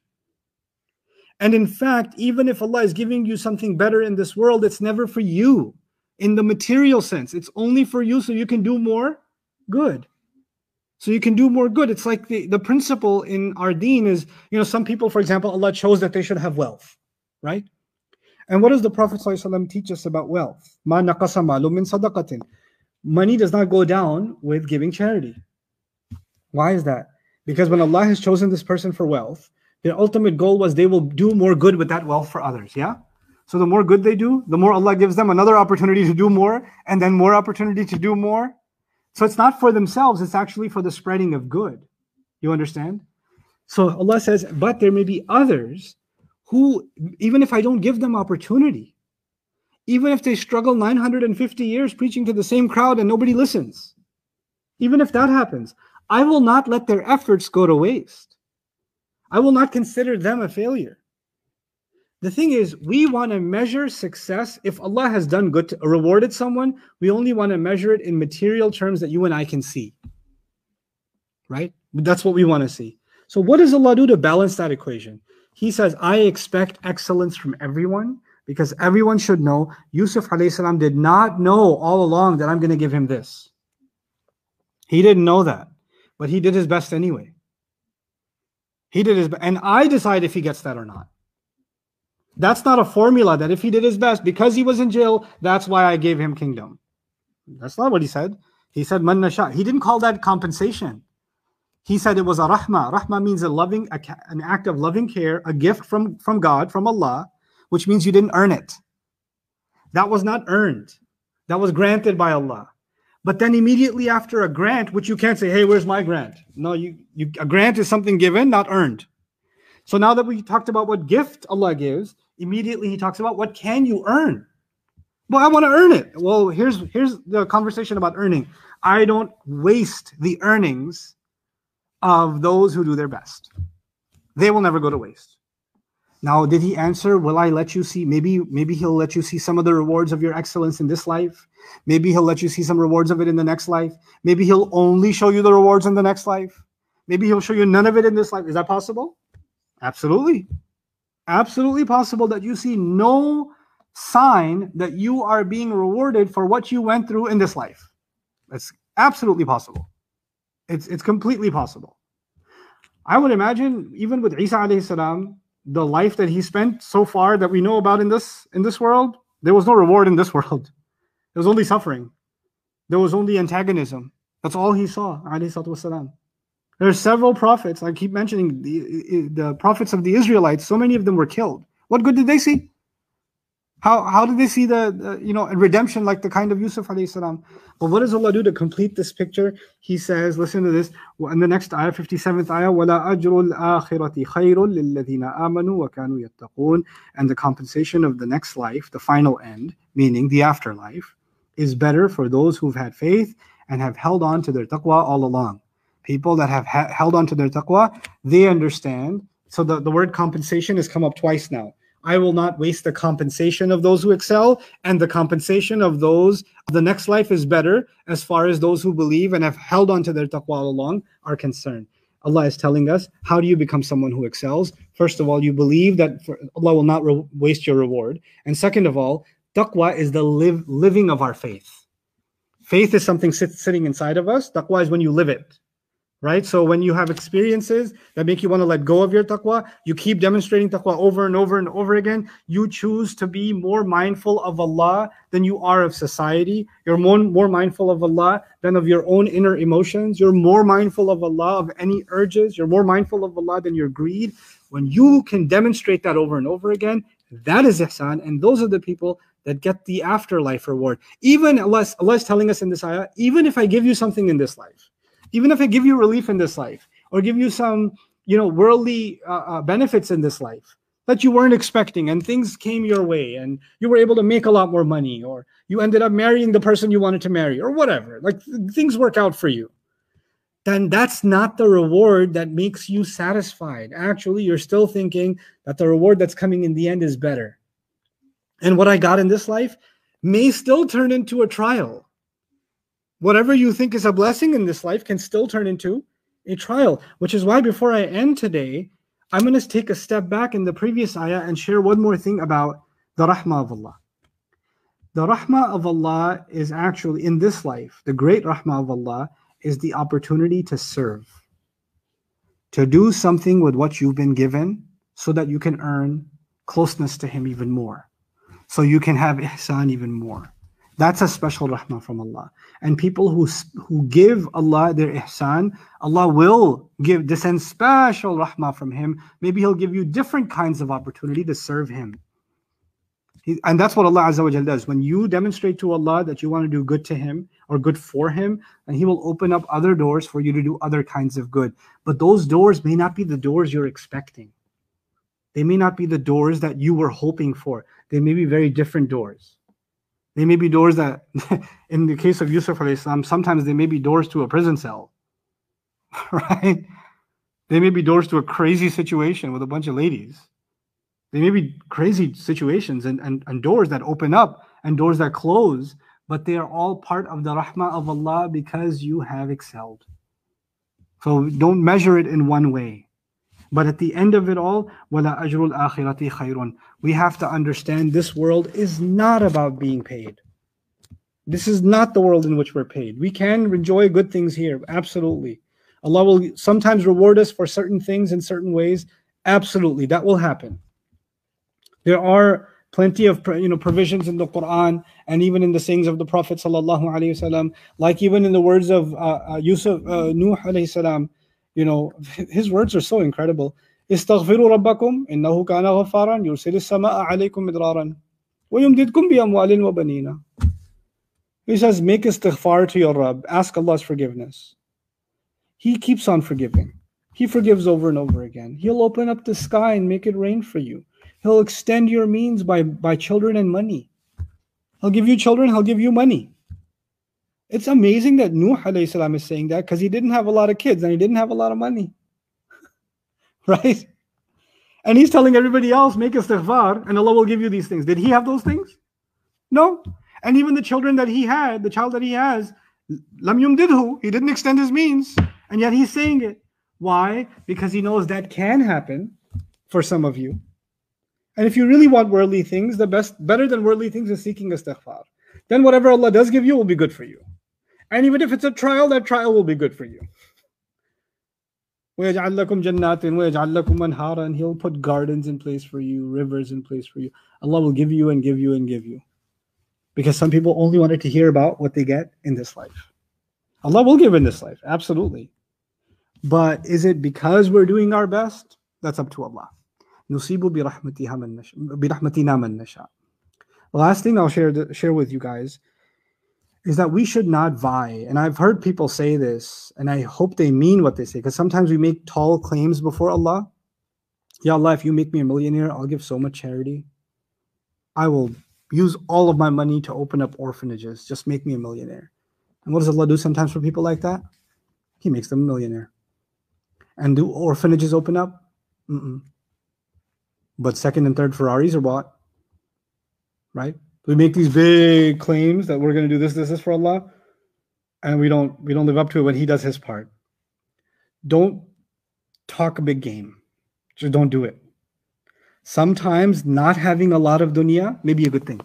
And in fact, even if Allah is giving you something better in this world, it's never for you in the material sense. It's only for you so you can do more good. So you can do more good. It's like the, the principle in our deen is, you know, some people, for example, Allah chose that they should have wealth, right? And what does the Prophet ﷺ teach us about wealth? مَا نَقَصَ مَالٌ مِّن صَدَقَةٍ. Money does not go down with giving charity. Why is that? Because when Allah has chosen this person for wealth, their ultimate goal was they will do more good with that wealth for others, yeah? So the more good they do, the more Allah gives them another opportunity to do more, and then more opportunity to do more. So it's not for themselves, it's actually for the spreading of good. You understand? So Allah says, but there may be others who, even if I don't give them opportunity, even if they struggle nine hundred fifty years preaching to the same crowd and nobody listens, even if that happens, I will not let their efforts go to waste. I will not consider them a failure. The thing is, we want to measure success. If Allah has done good, to, rewarded someone, we only want to measure it in material terms that you and I can see. Right? That's what we want to see. So what does Allah do to balance that equation? He says, I expect excellence from everyone, because everyone should know Yusuf alayhi salam did not know all along that I'm going to give him this. He didn't know that, but he did his best anyway. He did his best, and I decide if he gets that or not. That's not a formula that if he did his best, because he was in jail, that's why I gave him kingdom. That's not what he said. He said, man nasha. He didn't call that compensation. He said it was a rahmah. Rahmah means a loving, a, an act of loving care, a gift from, from God, from Allah, which means you didn't earn it. That was not earned. That was granted by Allah. But then immediately after a grant, which you can't say, hey, where's my grant? No, you, you a grant is something given, not earned. So now that we talked about what gift Allah gives, immediately He talks about what can you earn? Well, I want to earn it. Well, here's, here's the conversation about earning. I don't waste the earnings of those who do their best. They will never go to waste. Now, did he answer, will I let you see, maybe, maybe he'll let you see some of the rewards of your excellence in this life. Maybe he'll let you see some rewards of it in the next life. Maybe he'll only show you the rewards in the next life. Maybe he'll show you none of it in this life. Is that possible? Absolutely. Absolutely possible that you see no sign that you are being rewarded for what you went through in this life. That's absolutely possible. It's, it's completely possible. I would imagine even with Isa alayhi salam, the life that he spent so far that we know about in this in this world, there was no reward in this world. There was only suffering. There was only antagonism. That's all he saw, alayhi salatu wasalam. There are several prophets, I keep mentioning the, the prophets of the Israelites, so many of them were killed. What good did they see? How how did they see the, the you know redemption like the kind of Yusuf alayhi salam? But what does Allah do to complete this picture? He says, listen to this, in the next ayah, fifty-seventh ayah, وَلَا أَجْرُ الْآخِرَةِ خَيْرٌ لِلَّذِينَ آمَنُوا وَكَانُوا يَتَّقُونَ. And the compensation of the next life, the final end, meaning the afterlife, is better for those who've had faith and have held on to their taqwa all along. People that have ha- held on to their taqwa, they understand. So the, the word compensation has come up twice now. I will not waste the compensation of those who excel, and the compensation of those of the next life is better as far as those who believe and have held on to their taqwa all along are concerned. Allah is telling us, how do you become someone who excels? First of all, you believe that for, Allah will not re- waste your reward. And second of all, taqwa is the live, living of our faith. Faith is something sit, sitting inside of us. Taqwa is when you live it. Right? So when you have experiences that make you want to let go of your taqwa, you keep demonstrating taqwa over and over and over again. You choose to be more mindful of Allah than you are of society. You're more, more mindful of Allah than of your own inner emotions. You're more mindful of Allah of any urges. You're more mindful of Allah than your greed. When you can demonstrate that over and over again, that is ihsan. And those are the people that get the afterlife reward. Even Allah, Allah is telling us in this ayah, even if I give you something in this life, even if I give you relief in this life, or give you some, you know, worldly uh, uh, benefits in this life that you weren't expecting, and things came your way, and you were able to make a lot more money, or you ended up marrying the person you wanted to marry, or whatever, like things work out for you, then that's not the reward that makes you satisfied. Actually, you're still thinking that the reward that's coming in the end is better. And what I got in this life may still turn into a trial. Whatever you think is a blessing in this life can still turn into a trial, which is why before I end today, I'm going to take a step back in the previous ayah and share one more thing about the rahmah of Allah. The rahmah of Allah is actually, in this life, the great rahmah of Allah is the opportunity to serve, to do something with what you've been given so that you can earn closeness to Him even more, so you can have ihsan even more. That's a special rahmah from Allah. And people who who give Allah their ihsan, Allah will give descend special rahmah from Him. Maybe He'll give you different kinds of opportunity to serve Him. He, and that's what Allah Azza wa Jal does. When you demonstrate to Allah that you want to do good to Him or good for Him, and He will open up other doors for you to do other kinds of good. But those doors may not be the doors you're expecting. They may not be the doors that you were hoping for. They may be very different doors. They may be doors that, in the case of Yusuf alayhi salam, sometimes they may be doors to a prison cell, right? They may be doors to a crazy situation with a bunch of ladies. They may be crazy situations and, and, and doors that open up and doors that close, but they are all part of the rahmah of Allah because you have excelled. So don't measure it in one way. But at the end of it all, وَلَا أَجْرُ الْآخِرَةِ خَيْرٌ. We have to understand this world is not about being paid. This is not the world in which we're paid. We can enjoy good things here, absolutely. Allah will sometimes reward us for certain things in certain ways, absolutely, that will happen. There are plenty of you know provisions in the Quran and even in the sayings of the Prophet sallallahu alaihi wasallam, like even in the words of uh, uh, Yusuf, uh, Nuh alayhi salam. You know, his words are so incredible. Istaghfiru rabbakum innahu kana ghafaran yursilis samaa alaykum midraran wa yumdidkum bi amwalin wa banina. He says, make istighfar to your Rabb, ask Allah's forgiveness. He keeps on forgiving. He forgives over and over again. He'll open up the sky and make it rain for you. He'll extend your means by, by children and money. He'll give you children, He'll give you money. It's amazing that Nuh alayhi salam is saying that because he didn't have a lot of kids and he didn't have a lot of money. Right? And he's telling everybody else, make istighfar and Allah will give you these things. Did he have those things? No. And even the children that he had, the child that he has, lam yumdidhu, he didn't extend his means. And yet he's saying it. Why? Because he knows that can happen for some of you. And if you really want worldly things, the best, better than worldly things is seeking istighfar. Then whatever Allah does give you will be good for you. And even if it's a trial, that trial will be good for you. وَيَجْعَلْ لَكُمْ جَنَّاتٍ وَيَجْعَلْ لَكُمْ أَنْهَارًا, and He'll put gardens in place for you, rivers in place for you. Allah will give you and give you and give you. Because some people only wanted to hear about what they get in this life. Allah will give in this life, absolutely. But is it because we're doing our best? That's up to Allah. نُصِيبُ بِرَحْمَتِنَا مَن نَشَاءُ. The last thing I'll share, share with you guys is that we should not vie. And I've heard people say this, and I hope they mean what they say, because sometimes we make tall claims before Allah. Ya Allah, if you make me a millionaire, I'll give so much charity. I will use all of my money to open up orphanages. Just make me a millionaire. And what does Allah do sometimes for people like that? He makes them a millionaire. And do orphanages open up? Mm-mm. But second and third Ferraris are bought. Right? We make these big claims that we're going to do this, this, this for Allah, and we don't we don't live up to it when He does His part. Don't talk a big game. Just don't do it. Sometimes not having a lot of dunya may be a good thing.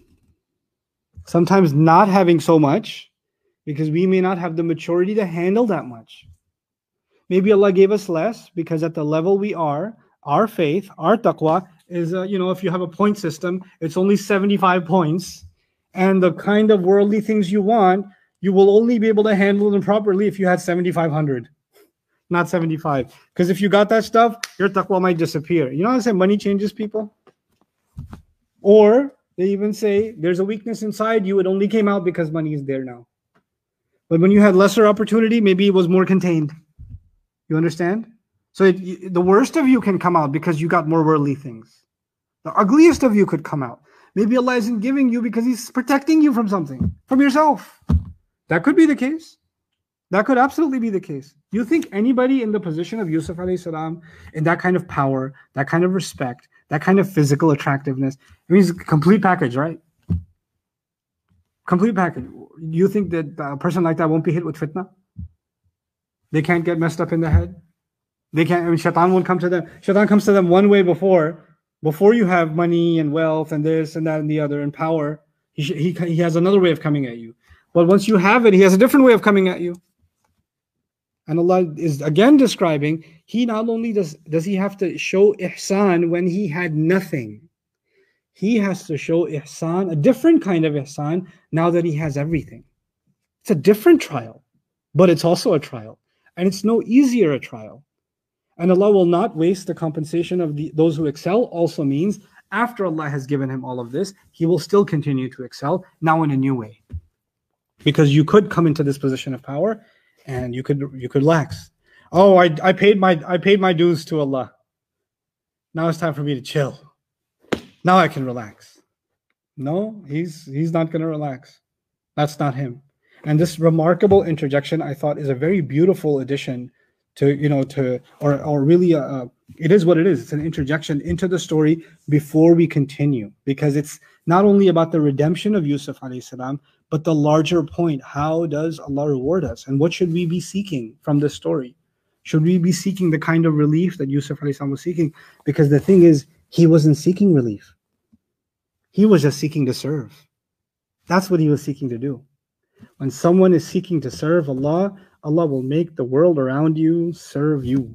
Sometimes not having so much, because we may not have the maturity to handle that much. Maybe Allah gave us less because at the level we are, our faith, our taqwa is, uh, you know, if you have a point system, it's only seventy-five points. And the kind of worldly things you want, you will only be able to handle them properly if you had seventy-five hundred, not seventy-five. Because if you got that stuff, your taqwa might disappear. You know how I say money changes people? Or they even say there's a weakness inside you. It only came out because money is there now. But when you had lesser opportunity, maybe it was more contained. You understand? So it, the worst of you can come out because you got more worldly things. The ugliest of you could come out. Maybe Allah isn't giving you because He's protecting you from something, from yourself. That could be the case. That could absolutely be the case. Do you think anybody in the position of Yusuf alayhi salam, in that kind of power, that kind of respect, that kind of physical attractiveness, I mean, it's a complete package, right? Complete package. Do you think that a person like that won't be hit with fitna? They can't get messed up in the head? They can't, I mean, shaitan won't come to them. Shaitan comes to them one way before, before you have money and wealth and this and that and the other and power. He, he, he has another way of coming at you. But once you have it, he has a different way of coming at you. And Allah is again describing, He not only does, does He have to show ihsan when He had nothing. He has to show ihsan, a different kind of ihsan, now that He has everything. It's a different trial, but it's also a trial. And it's no easier a trial. And Allah will not waste the compensation of the, those who excel. Also means after Allah has given him all of this, he will still continue to excel, now in a new way. Because you could come into this position of power and you could you could relax. Oh, I, I paid my I paid my dues to Allah. Now it's time for me to chill. Now I can relax. No, he's he's not going to relax. That's not him. And this remarkable interjection, I thought, is a very beautiful addition to, you know, to, or, or really, uh, it is what it is. It's an interjection into the story before we continue, because it's not only about the redemption of Yusuf alayhi salam, but the larger point. How does Allah reward us? And what should we be seeking from this story? Should we be seeking the kind of relief that Yusuf alayhi salam was seeking? Because the thing is, he wasn't seeking relief. He was just seeking to serve. That's what he was seeking to do. When someone is seeking to serve Allah, Allah will make the world around you serve you.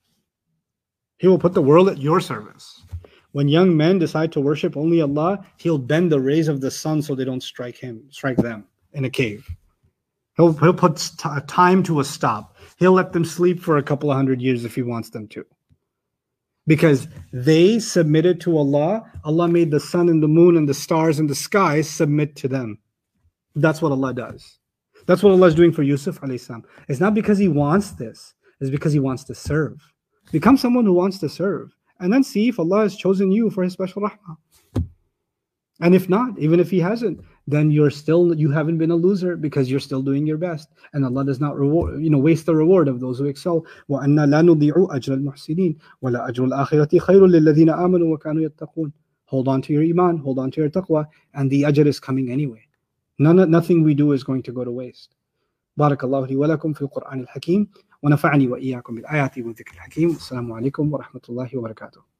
He will put the world at your service. When young men decide to worship only Allah, He'll bend the rays of the sun so they don't strike him, strike them in a cave. He'll, he'll put a time to a stop. He'll let them sleep for a couple of hundred years if He wants them to. Because they submitted to Allah, Allah made the sun and the moon and the stars and the sky submit to them. That's what Allah does. That's what Allah is doing for Yusuf alayhi salam. It's not because He wants this. It's because He wants to serve. Become someone who wants to serve. And then see if Allah has chosen you for His special rahmah. And if not, even if He hasn't, then you're still, you haven't been a loser because you're still doing your best. And Allah does not reward, you know, waste the reward of those who excel. وَأَنَّا لَا نُضِيعُ أَجْرَ الْمُحْسِنِينَ وَلَا أَجْرُ الْآخِرَةِ خَيْرٌ لِلَّذِينَ آمَنُوا وَكَانُوا يَتَّقُونَ. Hold on to your iman, hold on to your taqwa, and the ajr is coming anyway. None, nothing we do is going to go to waste. بارك الله لي ولكم في القرآن الحكيم ونفعني وإياكم بالآيات والذكر الحكيم. السلام عليكم ورحمة الله وبركاته.